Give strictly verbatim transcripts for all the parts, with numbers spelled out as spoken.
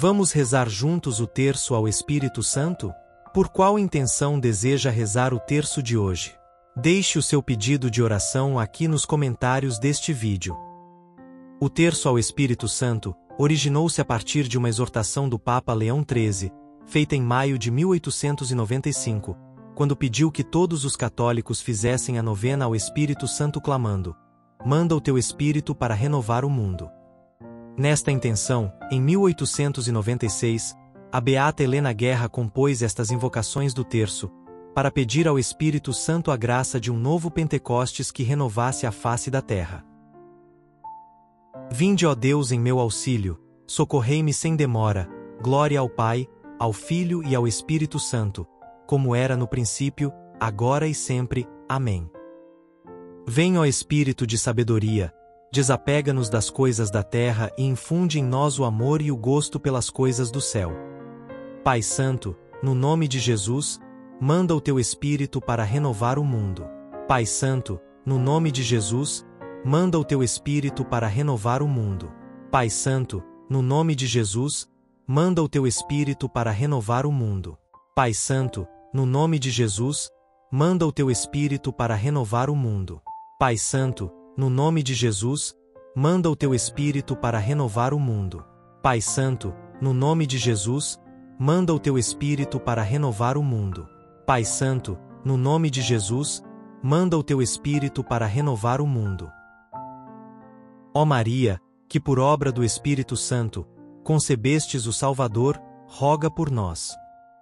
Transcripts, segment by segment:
Vamos rezar juntos o terço ao Espírito Santo? Por qual intenção deseja rezar o terço de hoje? Deixe o seu pedido de oração aqui nos comentários deste vídeo. O terço ao Espírito Santo originou-se a partir de uma exortação do Papa Leão treze, feita em maio de mil oitocentos e noventa e cinco, quando pediu que todos os católicos fizessem a novena ao Espírito Santo clamando: "Manda o teu Espírito para renovar o mundo." Nesta intenção, em mil oitocentos e noventa e seis, a beata Helena Guerra compôs estas invocações do terço, para pedir ao Espírito Santo a graça de um novo Pentecostes que renovasse a face da terra. Vinde, ó Deus, em meu auxílio, socorrei-me sem demora, glória ao Pai, ao Filho e ao Espírito Santo, como era no princípio, agora e sempre. Amém. Vem, ó Espírito de sabedoria, desapega-nos das coisas da terra e infunde em nós o amor e o gosto pelas coisas do céu. Pai Santo, no nome de Jesus, manda o teu Espírito para renovar o mundo. Pai Santo, no nome de Jesus, manda o teu Espírito para renovar o mundo. Pai Santo, no nome de Jesus, manda o teu Espírito para renovar o mundo. Pai Santo, no nome de Jesus, manda o teu Espírito para renovar o mundo. Pai Santo, no nome de Jesus, manda o teu Espírito para renovar o mundo. Pai Santo, no nome de Jesus, manda o teu Espírito para renovar o mundo. Pai Santo, no nome de Jesus, manda o teu Espírito para renovar o mundo. Ó Maria, que por obra do Espírito Santo, concebestes o Salvador, roga por nós.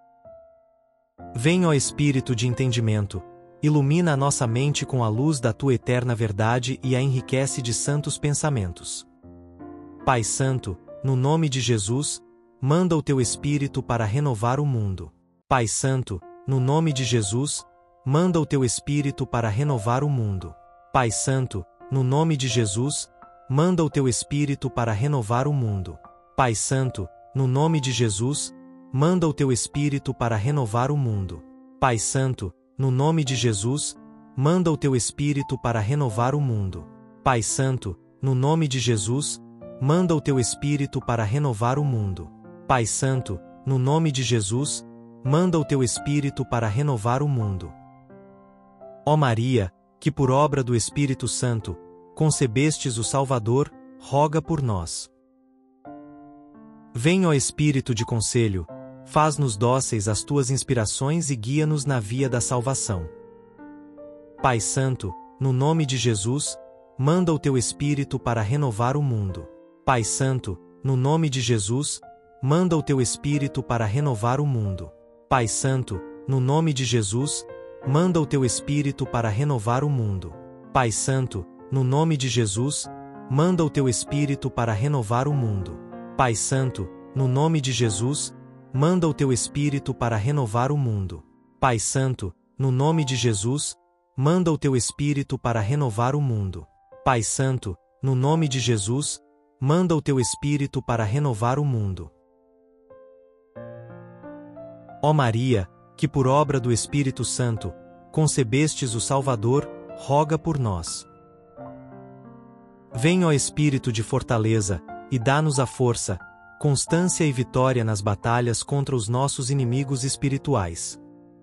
Vem, ó Espírito de entendimento, ilumina a nossa mente com a luz da tua eterna verdade e a enriquece de santos pensamentos. Pai Santo, no nome de Jesus, manda o teu Espírito para renovar o mundo. Pai Santo, no nome de Jesus, manda o teu Espírito para renovar o mundo. Pai Santo, no nome de Jesus, manda o teu Espírito para renovar o mundo. Pai Santo, no nome de Jesus, manda o teu Espírito para renovar o mundo. Pai Santo, no nome de Jesus, manda o teu Espírito para renovar o mundo. Pai Santo, no nome de Jesus, manda o teu Espírito para renovar o mundo. Pai Santo, no nome de Jesus, manda o teu Espírito para renovar o mundo. Ó Maria, que por obra do Espírito Santo, concebestes o Salvador, roga por nós. Vem, ó Espírito de conselho, faz-nos dóceis às tuas inspirações e guia-nos na via da salvação. Pai Santo, no nome de Jesus, manda o teu Espírito para renovar o mundo. Pai Santo, no nome de Jesus, manda o teu Espírito para renovar o mundo. Pai Santo, no nome de Jesus, manda o teu Espírito para renovar o mundo. Pai Santo, no nome de Jesus, manda o teu Espírito para renovar o mundo. Pai Santo, no nome de Jesus, manda o teu Espírito para renovar o mundo. Pai Santo, no nome de Jesus, manda o teu Espírito para renovar o mundo. Pai Santo, no nome de Jesus, manda o teu Espírito para renovar o mundo. Ó Maria, que por obra do Espírito Santo, concebestes o Salvador, roga por nós. Vem, ó Espírito de fortaleza, e dá-nos a força, constância e vitória nas batalhas contra os nossos inimigos espirituais.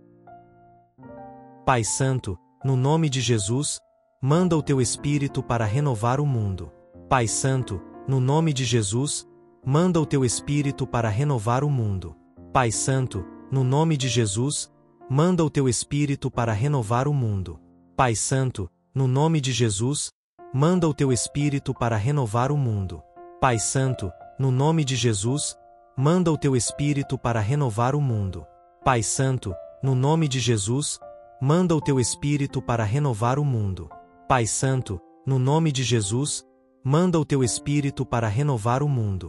Pai Santo, no nome de Jesus, manda o teu Espírito para renovar o mundo. Pai Santo, no nome de Jesus, manda o teu Espírito para renovar o mundo. Pai Santo, no nome de Jesus, manda o teu Espírito para renovar o mundo. Pai Santo, no nome de Jesus, manda o teu Espírito para renovar o mundo. Pai Santo, no nome de Jesus, manda o teu Espírito para renovar o mundo. Pai Santo, no nome de Jesus, manda o teu Espírito para renovar o mundo. Pai Santo, no nome de Jesus, manda o teu Espírito para renovar o mundo.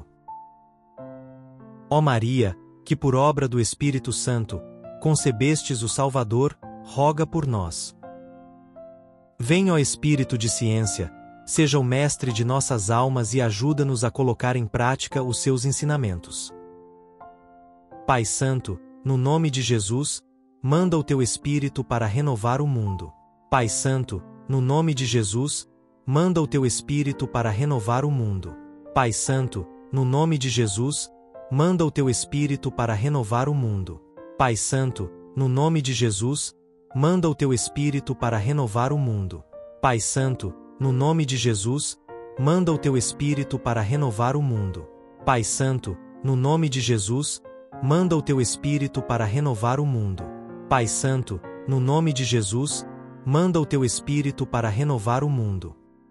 Ó Maria, que por obra do Espírito Santo, concebestes o Salvador, roga por nós. Vem, ó Espírito de ciência, seja o mestre de nossas almas e ajuda-nos a colocar em prática os seus ensinamentos. Pai Santo, no nome de Jesus, manda o teu Espírito para renovar o mundo. Pai Santo, no nome de Jesus, manda o teu Espírito para renovar o mundo. Pai Santo, no nome de Jesus, manda o teu Espírito para renovar o mundo. Pai Santo, no nome de Jesus, manda o teu Espírito para renovar o mundo. Pai Santo, no nome de Jesus, manda o teu Espírito para renovar o mundo. Pai Santo, no nome de Jesus, manda o teu Espírito para renovar o mundo. Pai Santo, no nome de Jesus, manda o teu Espírito para renovar o mundo.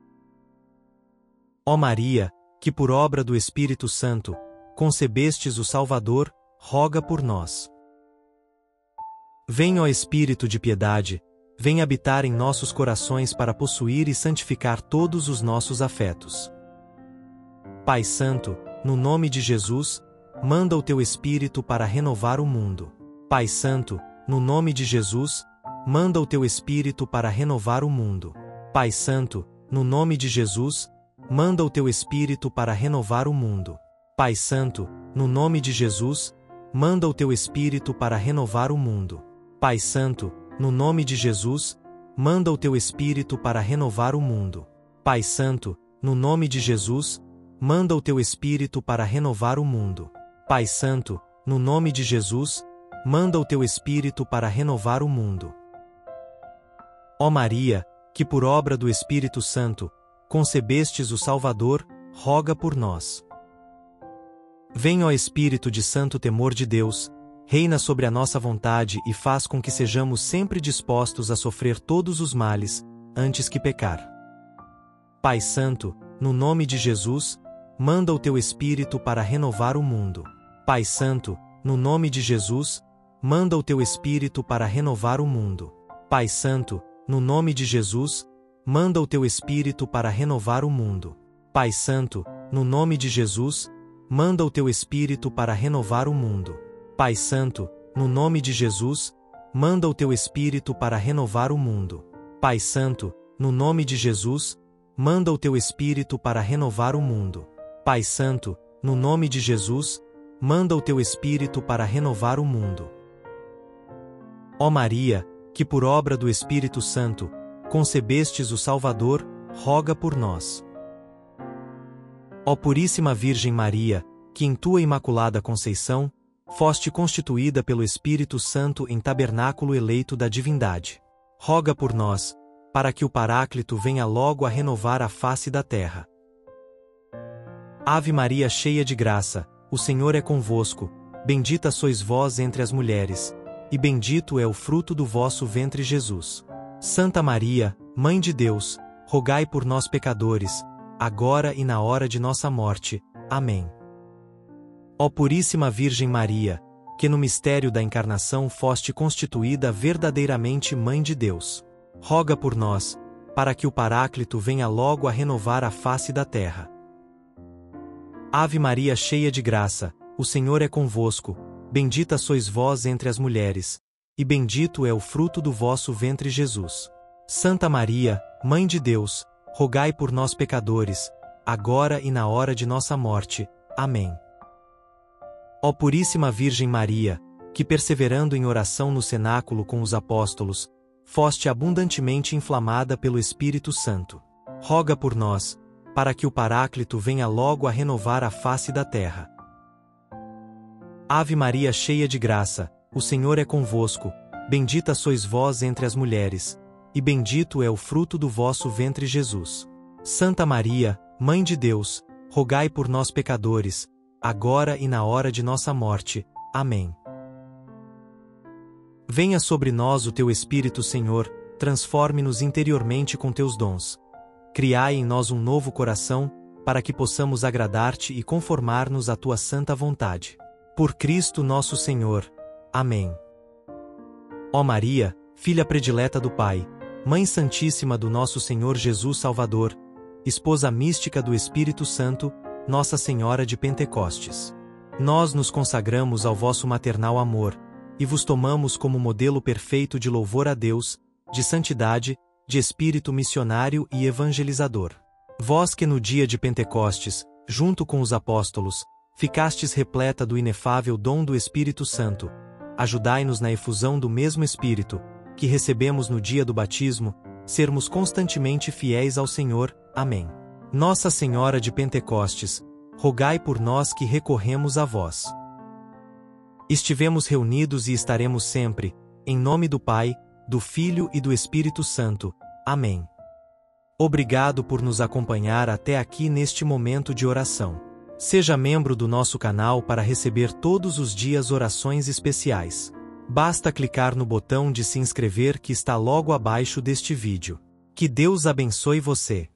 Ó Maria, que por obra do Espírito Santo, concebestes o Salvador, roga por nós. Vem, ó Espírito de piedade, vem habitar em nossos corações para possuir e santificar todos os nossos afetos. Pai Santo, no nome de Jesus, manda o teu Espírito para renovar o mundo. Pai Santo, no nome de Jesus, manda o teu Espírito para renovar o mundo. Pai Santo, no nome de Jesus, manda o teu Espírito para renovar o mundo. Pai Santo, no nome de Jesus, manda o teu Espírito para renovar o mundo. Pai Santo, no nome de Jesus, manda o teu Espírito para renovar o mundo. Pai Santo, no nome de Jesus, manda o teu Espírito para renovar o mundo. Pai Santo, no nome de Jesus, manda o teu Espírito para renovar o mundo. Ó Maria, que por obra do Espírito Santo, concebestes o Salvador, roga por nós. Vem, ó Espírito de santo temor de Deus, reina sobre a nossa vontade e faz com que sejamos sempre dispostos a sofrer todos os males, antes que pecar. Pai Santo, no nome de Jesus, manda o teu Espírito para renovar o mundo. Pai Santo, no nome de Jesus, manda o teu Espírito para renovar o mundo. Pai Santo, no nome de Jesus, manda o teu Espírito para renovar o mundo. Pai Santo, no nome de Jesus, manda o teu Espírito para renovar o mundo. Pai Santo, no nome de Jesus, manda o teu Espírito para renovar o mundo. Pai Santo, no nome de Jesus, manda o teu Espírito para renovar o mundo. Pai Santo, no nome de Jesus, manda o teu Espírito para renovar o mundo. Ó Maria, que por obra do Espírito Santo, concebestes o Salvador, roga por nós. Ó Puríssima Virgem Maria, que em tua Imaculada Conceição, foste constituída pelo Espírito Santo em tabernáculo eleito da divindade. Roga por nós, para que o Paráclito venha logo a renovar a face da terra. Ave Maria, cheia de graça, o Senhor é convosco, bendita sois vós entre as mulheres, e bendito é o fruto do vosso ventre Jesus. Santa Maria, Mãe de Deus, rogai por nós pecadores, agora e na hora de nossa morte. Amém. Ó Puríssima Virgem Maria, que no mistério da encarnação foste constituída verdadeiramente Mãe de Deus, roga por nós, para que o Paráclito venha logo a renovar a face da terra. Ave Maria, cheia de graça, o Senhor é convosco, bendita sois vós entre as mulheres, e bendito é o fruto do vosso ventre Jesus. Santa Maria, Mãe de Deus, rogai por nós pecadores, agora e na hora de nossa morte. Amém. Ó Puríssima Virgem Maria, que perseverando em oração no cenáculo com os apóstolos, foste abundantemente inflamada pelo Espírito Santo, roga por nós, para que o Paráclito venha logo a renovar a face da terra. Ave Maria, cheia de graça, o Senhor é convosco, bendita sois vós entre as mulheres, e bendito é o fruto do vosso ventre Jesus. Santa Maria, Mãe de Deus, rogai por nós pecadores, agora e na hora de nossa morte. Amém. Venha sobre nós o teu Espírito, Senhor, transforme-nos interiormente com teus dons. Criai em nós um novo coração, para que possamos agradar-te e conformar-nos à tua santa vontade. Por Cristo nosso Senhor. Amém. Ó Maria, filha predileta do Pai, Mãe Santíssima do nosso Senhor Jesus Salvador, esposa mística do Espírito Santo, Nossa Senhora de Pentecostes, nós nos consagramos ao vosso maternal amor, e vos tomamos como modelo perfeito de louvor a Deus, de santidade, de espírito missionário e evangelizador. Vós que no dia de Pentecostes, junto com os apóstolos, ficastes repleta do inefável dom do Espírito Santo, ajudai-nos na efusão do mesmo Espírito, que recebemos no dia do batismo, sermos constantemente fiéis ao Senhor. Amém. Nossa Senhora de Pentecostes, rogai por nós que recorremos a vós. Estivemos reunidos e estaremos sempre, em nome do Pai, do Filho e do Espírito Santo. Amém. Obrigado por nos acompanhar até aqui neste momento de oração. Seja membro do nosso canal para receber todos os dias orações especiais. Basta clicar no botão de se inscrever que está logo abaixo deste vídeo. Que Deus abençoe você.